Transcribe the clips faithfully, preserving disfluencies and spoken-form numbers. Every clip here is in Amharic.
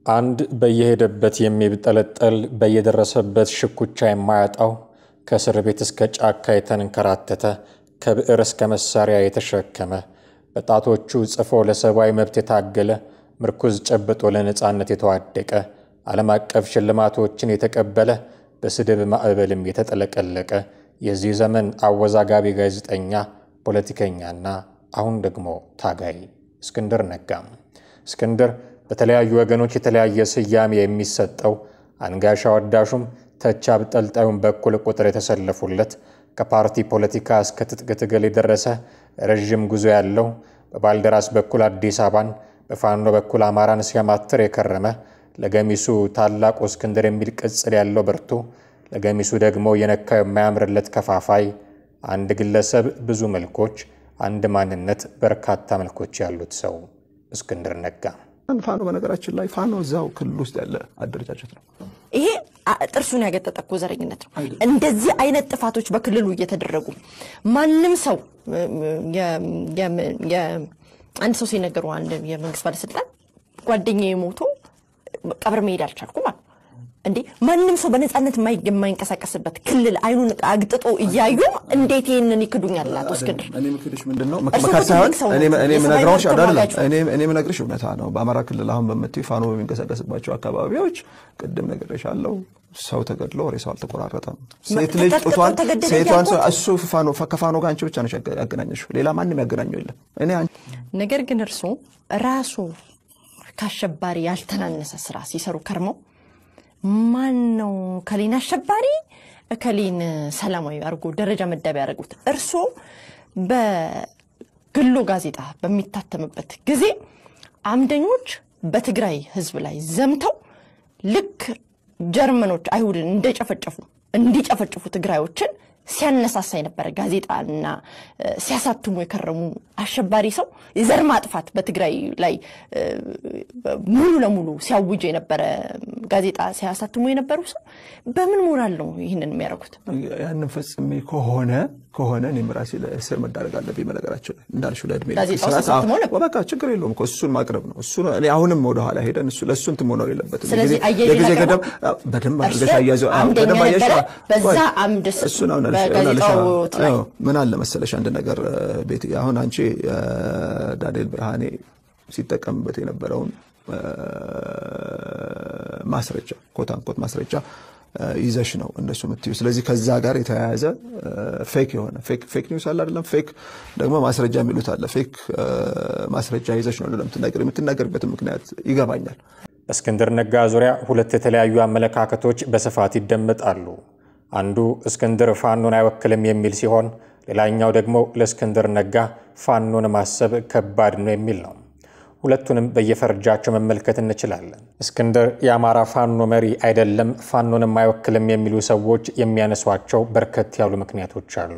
አንድ በየሄደበት የሚብጠለጠል በየደረሰበት ሽኩቻ የማያጣው ከእስር ቤት እስከ ጫካ የተንከራተተ ከብዕር እስከ መሳሪያ የተሸከመ በጣቶቹ ጽፎ ለሰብአዊ መብት የታገለ ምርኩዝ ጨብጦ ለነጻነት የተዋደቀ ዓለም አቀፍ ሽልማቶችን የተቀበለ በስድብ ማዕበልም የተጠለቀለቀ የዚህ ዘመን አወዛጋቢ ጋዜጠኛ ፖለቲከኛና አሁን ደግሞ ታጋይ እስክንድር ነጋ። እስክንድር በተለያዩ ወገኖች የተለያየ ስያሜ የሚሰጠው አንጋሻ ወዳሹም ተቻ በጠልጣዩን በኩል ቁጥር የተሰለፉለት ከፓርቲ ፖለቲካ እስከ ትጥቅ ትግል የደረሰ ረጅም ጉዞ ያለው በባልደራስ በኩል አዲስ አበባን በፋኖ በኩል አማራን ሲያማትር የከረመ ለገሚሱ ታላቁ እስክንድር የሚል ቅጽል ያለው ብርቱ ለገሚሱ ደግሞ የነካው የማያምርለት ከፋፋይ አንድ ግለሰብ ብዙ መልኮች አንድ ማንነት በርካታ መልኮች ያሉት ሰው እስክንድር ነጋ። ፋኖ በነገራችን ላይ ፋኖ እዛው ክልል ውስጥ ያለ አደረጃጀት ነው። ይሄ ጥርሱን ያገጠጠ ዘረኝነት ነው። እንደዚህ አይነት ጥፋቶች በክልሉ እየተደረጉ ማንም ሰው የ አንድ ሰው ሲነገሩ አንድ የመንግስት ባለስልጣን ጓደኛዬ ሞቶ ቀብር መሄድ አልቻልኩም ማለት እንዴ ማንም ሰው በነጻነት የማይንቀሳቀስበት ክልል አይኑን አግጥጦ እያዩ እንዴት ይሄንን ይክዱኛል? አቶ እስክንድር እኔ ምክድሽ ምንድነው መከሳሳን እኔ እኔ ምነግራውሽ አይደለም እኔ እኔ ምነግርሽ እውነታ ነው። በአማራ ክልል አሁን በመጥተው ፋኖ በሚንቀሳቀስባቸው አካባቢዎች ቅድም ነገርሻለሁ ሰው ተገድሎ ሬሳው አልተቆራረጠም። ሴት ልጅ ጧን ሴቷን እሱ ፋኖ ከፋኖ ጋር አንቺ ብቻ ነሽ ያገናኘሽው ሌላ ማንም ያገናኘው የለም። እኔ ነገር ግን እርሱ ራሱ ካሸባሪ ያልተናነሰ ስራ ሲሰሩ ከርመው ማን ነው ከሊና አሸባሪ ከሊን ሰላማዊ አርጎ ደረጃ መዳብ ያደርጉት? እርሱ በግሎ ጋዜጣ በሚታተምበት ጊዜ አምደኞች በትግራይ ህዝብ ላይ ዘምተው ልክ ጀርመኖች አይሁድን እንደጨፈጨፉ እንዲጨፈጨፉ ትግራዮችን ሲያነሳሳ የነበረ ጋዜጣና ሲያሳትሙ የከረሙ አሸባሪ ሰው የዘር ማጥፋት በትግራይ ላይ ሙሉ ለሙሉ ሲያውጅ የነበረ ጋዜጣ ሲያሳትሙ የነበሩ ሰው በምን ሞራል ነው ይሄንን የሚያደርጉት? ያንን ፈጽሜ ከሆነ ከሆነ እኔም ራሴ ለእስር መዳረግ አለብኝ መለገራቸው እንዳልሽው ለእድሜ በቃ ችግር የለውም እኮ እሱን ማቅረብ ነው። እሱ እኔ አሁንም ወደ ኋላ ሄደን እሱ ለሱ እንትን መሆን የለበትም። ስለዚህ ለጊዜ ገደብ በደንብ አድርገሽ አያዘው በደንብ አያዘው በዛ አምድ እሱ ነው ነው ምን አለ መሰለሽ አንድ ነገር ቤት አሁን አንቺ ዳንኤል ብርሃኔ ሲጠቀምበት የነበረውን ማስረጃ ኮታንኮት ማስረጃ ይዘሽ ነው እንደሱ ምትዩ። ስለዚህ ከዛ ጋር የተያያዘ ፌክ የሆነ ፌክ ፌክ ኒውስ አለ አይደለም ፌክ ደግሞ ማስረጃ የሚሉት አለ ፌክ ማስረጃ ይዘሽ ነው ለምትናገር የምትናገርበት ምክንያት ይገባኛል። እስክንድር ነጋ ዙሪያ ሁለት የተለያዩ አመለካከቶች በስፋት ይደመጣሉ። አንዱ እስክንድር ፋኖን አይወክልም የሚል ሲሆን ሌላኛው ደግሞ ለእስክንድር ነጋ ፋኖን ማሰብ ከባድ ነው የሚል ነው። ሁለቱንም በየፈርጃቸው መመልከት እንችላለን። እስክንድር የአማራ ፋኖ መሪ አይደለም ፋኖንም አይወክልም የሚሉ ሰዎች የሚያነሷቸው በርከት ያሉ ምክንያቶች አሉ።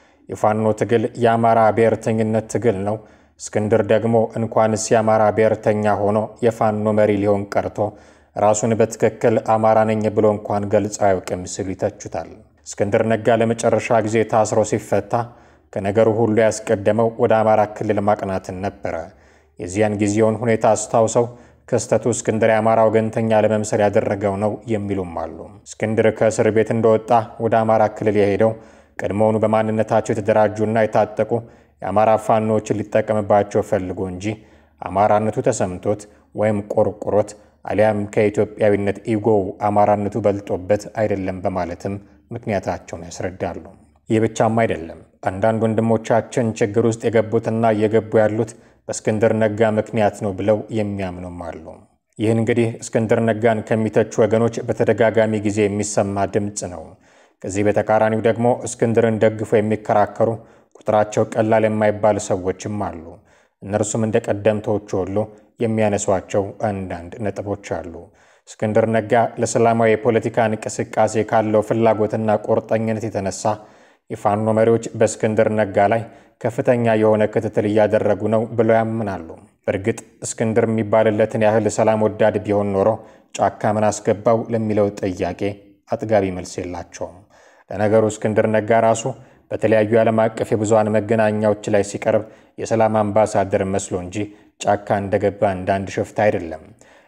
የፋኖ ትግል የአማራ ብሔርተኝነት ትግል ነው። እስክንድር ደግሞ እንኳንስ የአማራ ብሔርተኛ ሆኖ የፋኖ መሪ ሊሆን ቀርቶ ራሱን በትክክል አማራ ነኝ ብሎ እንኳን ገልጾ አያውቅም ሲሉ ይተቹታል። እስክንድር ነጋ ለመጨረሻ ጊዜ ታስሮ ሲፈታ ከነገሩ ሁሉ ያስቀደመው ወደ አማራ ክልል ማቅናትን ነበረ። የዚያን ጊዜውን ሁኔታ አስታውሰው ክስተቱ እስክንድር የአማራ ወገንተኛ ለመምሰል ያደረገው ነው የሚሉም አሉ። እስክንድር ከእስር ቤት እንደወጣ ወደ አማራ ክልል የሄደው ቀድሞውኑ በማንነታቸው የተደራጁና የታጠቁ የአማራ ፋኖችን ሊጠቀምባቸው ፈልጎ እንጂ አማራነቱ ተሰምቶት ወይም ቆርቆሮት አሊያም ከኢትዮጵያዊነት ኢጎ አማራነቱ በልጦበት አይደለም በማለትም ምክንያታቸውን ያስረዳሉ። ይህ ብቻም አይደለም። አንዳንድ ወንድሞቻችን ችግር ውስጥ የገቡትና እየገቡ ያሉት በእስክንድር ነጋ ምክንያት ነው ብለው የሚያምኑም አሉ። ይህ እንግዲህ እስክንድር ነጋን ከሚተቹ ወገኖች በተደጋጋሚ ጊዜ የሚሰማ ድምጽ ነው። ከዚህ በተቃራኒው ደግሞ እስክንድርን ደግፎ የሚከራከሩ ቁጥራቸው ቀላል የማይባል ሰዎችም አሉ። እነርሱም እንደ ቀደምቶቹ ሁሉ የሚያነሷቸው አንዳንድ ነጥቦች አሉ። እስክንድር ነጋ ለሰላማዊ የፖለቲካ እንቅስቃሴ ካለው ፍላጎትና ቁርጠኝነት የተነሳ የፋኖ መሪዎች በእስክንድር ነጋ ላይ ከፍተኛ የሆነ ክትትል እያደረጉ ነው ብለው ያምናሉ። በእርግጥ እስክንድር የሚባልለትን ያህል ሰላም ወዳድ ቢሆን ኖሮ ጫካ ምን አስገባው ለሚለው ጥያቄ አጥጋቢ መልስ የላቸውም። ለነገሩ እስክንድር ነጋ ራሱ በተለያዩ ዓለም አቀፍ የብዙሃን መገናኛዎች ላይ ሲቀርብ የሰላም አምባሳደር መስሎ እንጂ ጫካ እንደገባ እንዳንድ ሽፍታ አይደለም።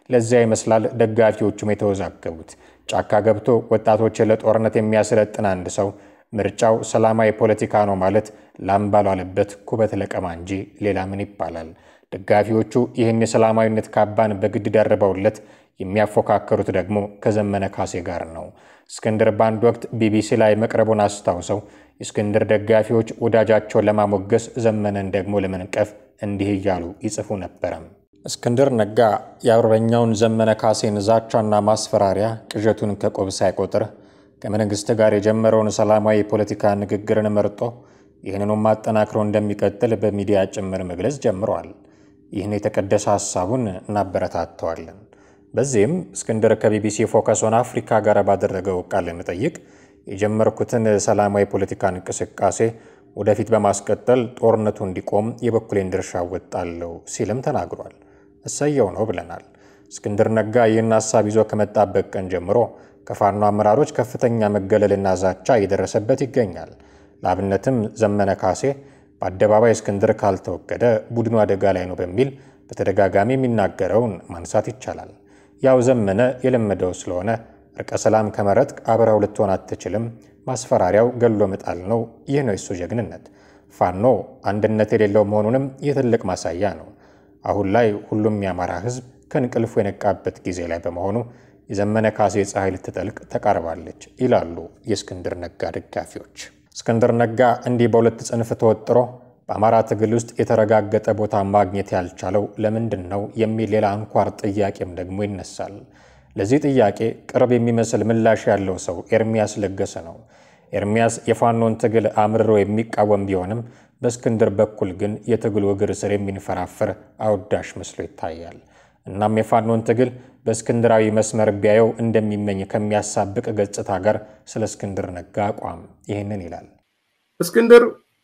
ለዚያ ይመስላል ደጋፊዎቹም የተወዛገቡት። ጫካ ገብቶ ወጣቶችን ለጦርነት የሚያሰለጥን አንድ ሰው ምርጫው ሰላማዊ ፖለቲካ ነው ማለት ላምባሉ አለበት ኩበት ለቀማ እንጂ ሌላ ምን ይባላል? ደጋፊዎቹ ይህን የሰላማዊነት ካባን በግድ ደርበውለት የሚያፎካከሩት ደግሞ ከዘመነ ካሴ ጋር ነው። እስክንድር ባንድ ወቅት ቢቢሲ ላይ መቅረቡን አስታውሰው የእስክንድር ደጋፊዎች ወዳጃቸውን ለማሞገስ ዘመነን ደግሞ ለመንቀፍ እንዲህ እያሉ ይጽፉ ነበር። እስክንድር ነጋ የአርበኛውን ዘመነ ካሴን ዛቻና ማስፈራሪያ ቅዠቱን ከቆብ ሳይቆጥር ከመንግስት ጋር የጀመረውን ሰላማዊ ፖለቲካ ንግግርን መርጦ ይህንንም ማጠናክሮ እንደሚቀጥል በሚዲያ ጭምር መግለጽ ጀምሯል። ይህን የተቀደሰ ሐሳቡን እናበረታተዋለን። በዚህም እስክንድር ከቢቢሲ ፎከስ ኦን አፍሪካ ጋር ባደረገው ቃለ መጠይቅ የጀመርኩትን ሰላማዊ ፖለቲካ እንቅስቃሴ ወደፊት በማስቀጠል ጦርነቱ እንዲቆም የበኩሌን ድርሻ ወጣለሁ ሲልም ተናግሯል። እሰየው ነው ብለናል። እስክንድር ነጋ ይህን ሐሳብ ይዞ ከመጣበት ቀን ጀምሮ ከፋኖ አመራሮች ከፍተኛ መገለልና ዛቻ እየደረሰበት ይገኛል። ለአብነትም ዘመነ ካሴ በአደባባይ እስክንድር ካልተወገደ ቡድኑ አደጋ ላይ ነው በሚል በተደጋጋሚ የሚናገረውን ማንሳት ይቻላል። ያው ዘመነ የለመደው ስለሆነ እርቀ ሰላም ከመረጥ አብረው ልትሆን አትችልም፣ ማስፈራሪያው ገሎ መጣል ነው። ይህ ነው የሱ ጀግንነት። ፋኖ አንድነት የሌለው መሆኑንም የትልቅ ማሳያ ነው። አሁን ላይ ሁሉም የአማራ ህዝብ ከንቅልፉ የነቃበት ጊዜ ላይ በመሆኑ የዘመነ ካሴ ፀሐይ ልትጠልቅ ተቃርባለች ይላሉ የእስክንድር ነጋ ደጋፊዎች። እስክንድር ነጋ እንዲህ በሁለት ጽንፍ ተወጥሮ በአማራ ትግል ውስጥ የተረጋገጠ ቦታ ማግኘት ያልቻለው ለምንድን ነው የሚል ሌላ አንኳር ጥያቄም ደግሞ ይነሳል። ለዚህ ጥያቄ ቅርብ የሚመስል ምላሽ ያለው ሰው ኤርሚያስ ለገሰ ነው። ኤርሚያስ የፋኖን ትግል አምርሮ የሚቃወም ቢሆንም በእስክንድር በኩል ግን የትግሉ እግር ስር የሚንፈራፈር አውዳሽ መስሎ ይታያል። እናም የፋኖን ትግል በእስክንድራዊ መስመር ቢያየው እንደሚመኝ ከሚያሳብቅ ገጽታ ጋር ስለ እስክንድር ነጋ አቋም ይህንን ይላል። እስክንድር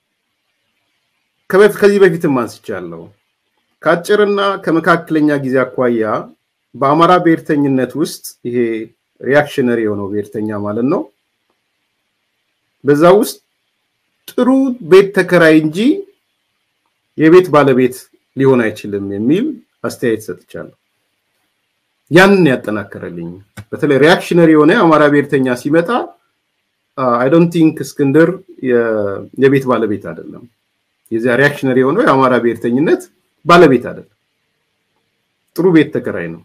ከዚህ በፊትም አንስቻለሁ። ከአጭርና ከመካከለኛ ጊዜ አኳያ በአማራ ብሔርተኝነት ውስጥ ይሄ ሪአክሽነሪ የሆነው ብሔርተኛ ማለት ነው፣ በዛ ውስጥ ጥሩ ቤት ተከራይ እንጂ የቤት ባለቤት ሊሆን አይችልም የሚል አስተያየት ሰጥቻለሁ። ያንን ያጠናከረልኝ በተለይ ሪአክሽነሪ የሆነ አማራ ብሔርተኛ ሲመጣ አይ ዶንት ቲንክ እስክንድር የቤት ባለቤት አይደለም። የዚያ ሪአክሽነሪ የሆነው የአማራ ብሔርተኝነት ባለቤት አይደለም፣ ጥሩ ቤት ተከራይ ነው።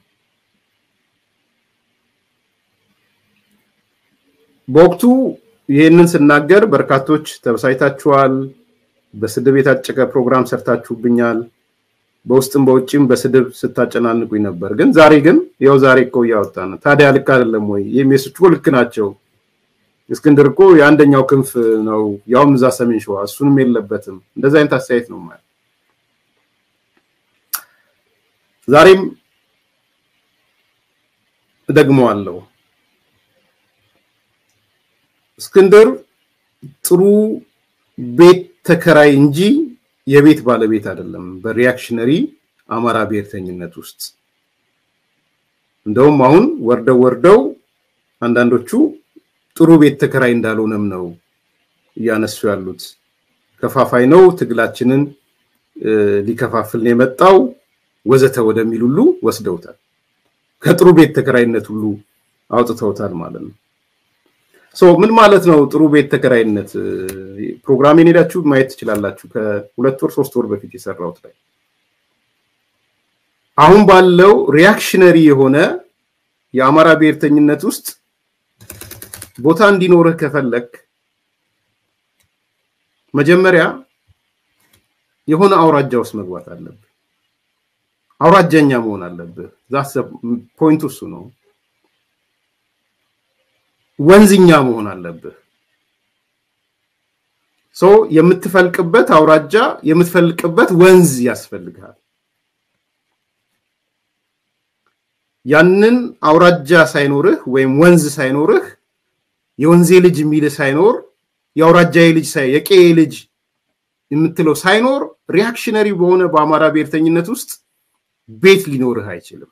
በወቅቱ ይሄንን ስናገር በርካቶች ተበሳይታችኋል፣ በስድብ የታጨቀ ፕሮግራም ሰርታችሁብኛል፣ በውስጥም በውጭም በስድብ ስታጨናንቁኝ ነበር። ግን ዛሬ ግን ያው ዛሬ እኮ ያወጣና ታዲያ ልክ አይደለም ወይ? የሚስቹ ልክ ናቸው። እስክንድር እኮ የአንደኛው ክንፍ ነው፣ ያውም እዛ ሰሜን ሸዋ፣ እሱንም የለበትም። እንደዛ አይነት አስተያየት ነው ማለት። ዛሬም ደግሞአለሁ፣ እስክንድር ጥሩ ቤት ተከራይ እንጂ የቤት ባለቤት አይደለም በሪአክሽነሪ አማራ ብሔርተኝነት ውስጥ። እንደውም አሁን ወርደው ወርደው አንዳንዶቹ ጥሩ ቤት ተከራይ እንዳልሆነም ነው ያነሱ ያሉት። ከፋፋይ ነው፣ ትግላችንን ሊከፋፍል ነው የመጣው ወዘተ ወደሚል ሁሉ ወስደውታል። ከጥሩ ቤት ተከራይነት ሁሉ አውጥተውታል ማለት ነው። ሶ ምን ማለት ነው ጥሩ ቤት ተከራይነት? ፕሮግራሜን ሄዳችሁ ማየት ትችላላችሁ። ከሁለት ወር ሶስት ወር በፊት የሰራሁት ላይ አሁን ባለው ሪአክሽነሪ የሆነ የአማራ ብሔርተኝነት ውስጥ ቦታ እንዲኖርህ ከፈለክ መጀመሪያ የሆነ አውራጃ ውስጥ መግባት አለብህ። አውራጃኛ መሆን አለብህ። ዛስ ፖይንቱ እሱ ነው። ወንዝኛ መሆን አለብህ። ሶ የምትፈልቅበት አውራጃ የምትፈልቅበት ወንዝ ያስፈልጋል። ያንን አውራጃ ሳይኖርህ ወይም ወንዝ ሳይኖርህ የወንዜ ልጅ የሚል ሳይኖር የአውራጃዬ ልጅ ሳይ የቄ ልጅ የምትለው ሳይኖር ሪአክሽነሪ በሆነ በአማራ ብሔርተኝነት ውስጥ ቤት ሊኖርህ አይችልም።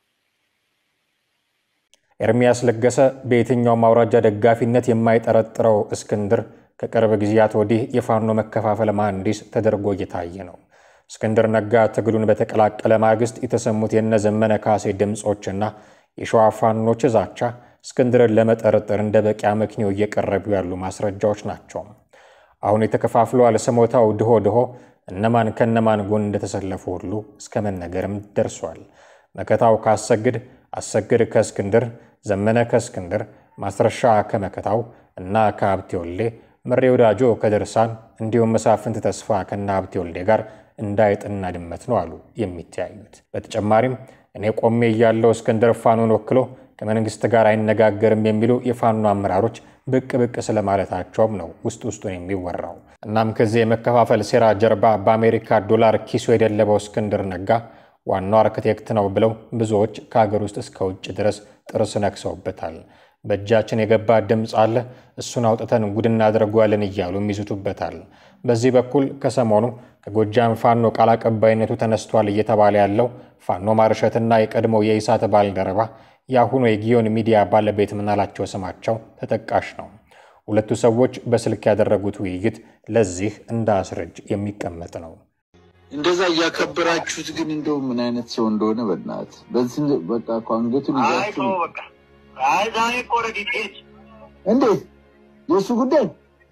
ኤርሚያስ ለገሰ በየትኛው ማውራጃ ደጋፊነት የማይጠረጥረው እስክንድር ከቅርብ ጊዜያት ወዲህ የፋኖ መከፋፈል መሐንዲስ ተደርጎ እየታየ ነው። እስክንድር ነጋ ትግሉን በተቀላቀለ ማግስት የተሰሙት የነ ዘመነ ካሴ ድምጾችና የሸዋ ፋኖች ዛቻ እስክንድርን ለመጠርጠር እንደ በቂ አመክንዮ እየቀረቡ ያሉ ማስረጃዎች ናቸው። አሁን የተከፋፍለው ስሞታው ድሆ ድሆ እነማን ከነማን ጎን እንደተሰለፉ ሁሉ እስከ መነገርም ደርሷል። መከታው ካሰግድ፣ አሰግድ ከእስክንድር፣ ዘመነ ከእስክንድር፣ ማስረሻ ከመከታው እና ከሀብቴ ወልዴ፣ መሬ ወዳጆ ከድርሳን እንዲሁም መሳፍንት ተስፋ ከነ ሀብቴ ወልዴ ጋር እንዳይጥና ድመት ነው አሉ የሚታዩት። በተጨማሪም እኔ ቆሜ ያለው እስክንድር ፋኖን ወክሎ ከመንግስት ጋር አይነጋገርም የሚሉ የፋኖ አመራሮች ብቅ ብቅ ስለማለታቸውም ነው ውስጥ ውስጡን የሚወራው። እናም ከዚህ የመከፋፈል ሴራ ጀርባ በአሜሪካ ዶላር ኪሱ የደለበው እስክንድር ነጋ ዋናው አርክቴክት ነው ብለው ብዙዎች ከሀገር ውስጥ እስከ ውጭ ድረስ ጥርስ ነክሰውበታል። በእጃችን የገባ ድምጽ አለ፣ እሱን አውጥተን ጉድ እናደርገዋለን እያሉ ይዙቱበታል። በዚህ በኩል ከሰሞኑ ከጎጃም ፋኖ ቃል አቀባይነቱ ተነስቷል እየተባለ ያለው ፋኖ ማርሸትና የቀድሞ የኢሳት ባልደረባ ያሁኑ የጊዮን ሚዲያ ባለቤት ምናላቸው ስማቸው ተጠቃሽ ነው። ሁለቱ ሰዎች በስልክ ያደረጉት ውይይት ለዚህ እንዳስረጅ የሚቀመጥ ነው። እንደዛ ያከበራችሁት ግን እንደው ምን አይነት ሰው እንደሆነ በእናት በዚህ በቃ ቋንገቱን ይዛችሁ አይ በቃ አይ ዛሬ ቆረዲ ጤት እንዴ የሱ ጉዳይ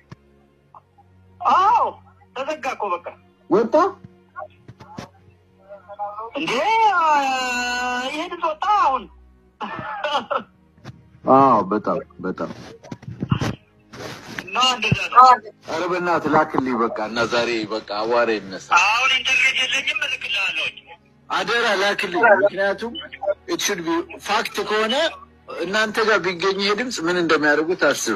አው ተዘጋኮ በቃ ወጣ እንዴ ይሄን ወጣ አሁን አው በጣም በጣም ነው እንደዛ ነው። አረ በእናት ላክልኝ በቃ እና ዛሬ በቃ አዋሬ ይነሳ አሁን ኢንተርኔት የለኝም ልክልሃለሁ አደራ ላክልኝ። ምክንያቱም it should be fact ከሆነ እናንተ ጋር ቢገኝ ይሄ ድምጽ ምን እንደሚያደርጉት አስብ።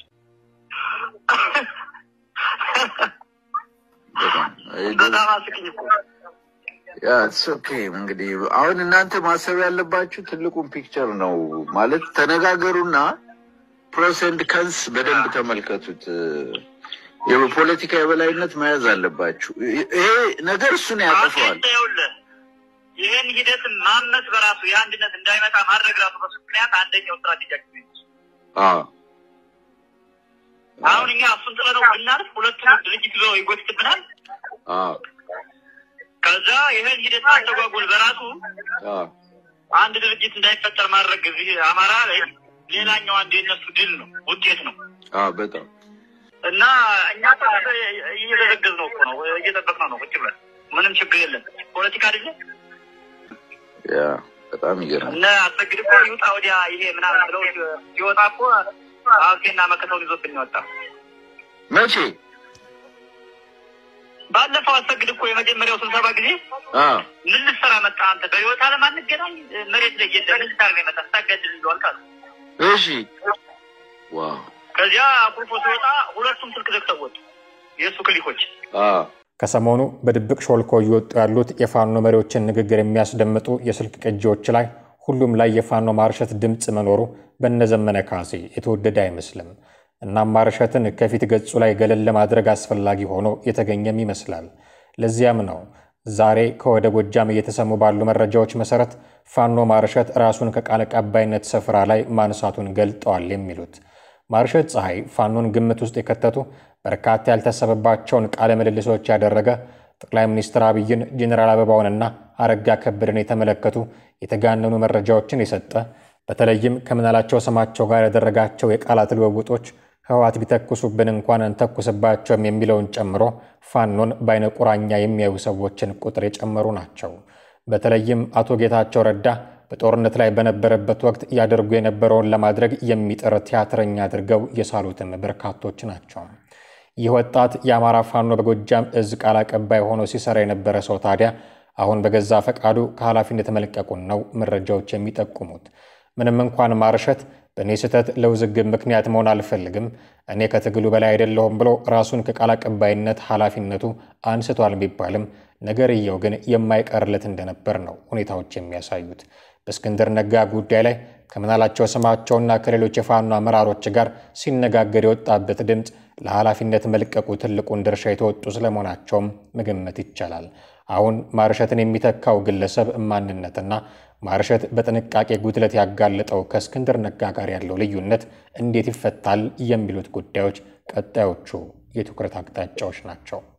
በጣም አስቂኝ እኮ ያ it's okay እንግዲህ አሁን እናንተ ማሰብ ያለባችሁ ትልቁን ፒክቸር ነው ማለት ተነጋገሩና ፕሮስ ኤንድ ኮንስ በደንብ ተመልከቱት። የፖለቲካ የበላይነት መያዝ አለባችሁ። ይሄ ነገር እሱን ያጠፋዋል። ይሄን ሂደት ማመስ በራሱ የአንድነት እንዳይመጣ ማድረግ ራሱ በስክሪያት አንደኛው ስትራቴጂያችን ነው። አዎ አሁን እኛ እሱን ጥለነው ብናልፍ ሁለቱም ድርጅት ነው ይጎትትብናል። አዎ ከዛ ይሄን ሂደት ማስተጓጎል በራሱ አዎ አንድ ድርጅት እንዳይፈጠር ማድረግ እዚህ አማራ ላይ ሌላኛው አንድ የነሱ ድል ነው ውጤት ነው። አዎ በጣም እና እኛ እየተዘገዝ ነው እኮ ነው እየተጠበቅነው ነው ቁጭ ብለን ምንም ችግር የለም። ፖለቲካ አይደለም ያ በጣም ይገርማል። እና አሰግድ እኮ ይውጣ ወዲያ ይሄ ምናምን ብለው ሲወጣ እኮ አውቄና መከተው ይዞብኝ ወጣ። መቼ ባለፈው አሰግድ እኮ የመጀመሪያው ስብሰባ ጊዜ አዎ ምን ልሰራ መጣ አንተ በህይወት አለም አንገናኝ መሬት ላይ የለም ምን ልታርገ መጣ ታገድል ይሏልካል። እሺ ዋው ከዚያ አቁርፎ ሲወጣ ሁለቱም ስልክ ዘግተው ወጡ የሱ ክሊኮች። አዎ ከሰሞኑ በድብቅ ሾልኮ እየወጡ ያሉት የፋኖ መሪዎችን ንግግር የሚያስደምጡ የስልክ ቅጂዎች ላይ ሁሉም ላይ የፋኖ ማርሸት ድምጽ መኖሩ በነዘመነ ካሴ የተወደደ አይመስልም። እና ማርሸትን ከፊት ገጹ ላይ ገለል ለማድረግ አስፈላጊ ሆኖ የተገኘም ይመስላል። ለዚያም ነው ዛሬ ከወደ ጎጃም እየተሰሙ ባሉ መረጃዎች መሰረት ፋኖ ማርሸት ራሱን ከቃል አቀባይነት ስፍራ ላይ ማንሳቱን ገልጠዋል የሚሉት። ማርሸት ፀሐይ ፋኖን ግምት ውስጥ የከተቱ በርካታ ያልተሰበባቸውን ቃለ ምልልሶች ያደረገ ጠቅላይ ሚኒስትር አብይን ጄኔራል አበባውንና አረጋ ከበደን የተመለከቱ የተጋነኑ መረጃዎችን የሰጠ በተለይም ከምናላቸው ስማቸው ጋር ያደረጋቸው የቃላት ልውውጦች ህዋት ቢተኩሱብን እንኳን እንተኩስባቸውም የሚለውን ጨምሮ ፋኖን በአይነ ቁራኛ የሚያዩ ሰዎችን ቁጥር የጨመሩ ናቸው። በተለይም አቶ ጌታቸው ረዳ በጦርነት ላይ በነበረበት ወቅት ያደርጉ የነበረውን ለማድረግ የሚጥር ቲያትረኛ አድርገው የሳሉትም በርካቶች ናቸው። ይህ ወጣት የአማራ ፋኖ በጎጃም እዝ ቃል አቀባይ ሆኖ ሲሰራ የነበረ ሰው ታዲያ አሁን በገዛ ፈቃዱ ከኃላፊነት መልቀቁን ነው መረጃዎች የሚጠቁሙት። ምንም እንኳን ማርሸት በኔ ስህተት ለውዝግብ ምክንያት መሆን አልፈልግም እኔ ከትግሉ በላይ አይደለሁም ብሎ ራሱን ከቃል አቀባይነት ኃላፊነቱ አንስቷል ቢባልም ነገርየው ግን የማይቀርለት እንደነበር ነው ሁኔታዎች የሚያሳዩት። በእስክንድር ነጋ ጉዳይ ላይ ከምናላቸው ስማቸውና ከሌሎች የፋኖ አመራሮች ጋር ሲነጋገር የወጣበት ድምጽ ለኃላፊነት መልቀቁ ትልቁን ድርሻ የተወጡ ስለመሆናቸውም መገመት ይቻላል። አሁን ማርሸትን የሚተካው ግለሰብ ማንነትና ማርሸት በጥንቃቄ ጉድለት ያጋለጠው ከእስክንድር ነጋ ጋር ያለው ልዩነት እንዴት ይፈታል የሚሉት ጉዳዮች ቀጣዮቹ የትኩረት አቅጣጫዎች ናቸው።